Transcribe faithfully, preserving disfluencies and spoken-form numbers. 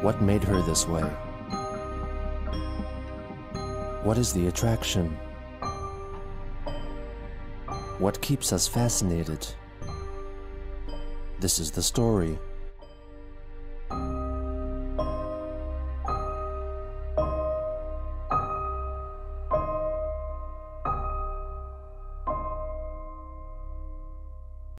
What made her this way? What is the attraction? What keeps us fascinated? This is the story.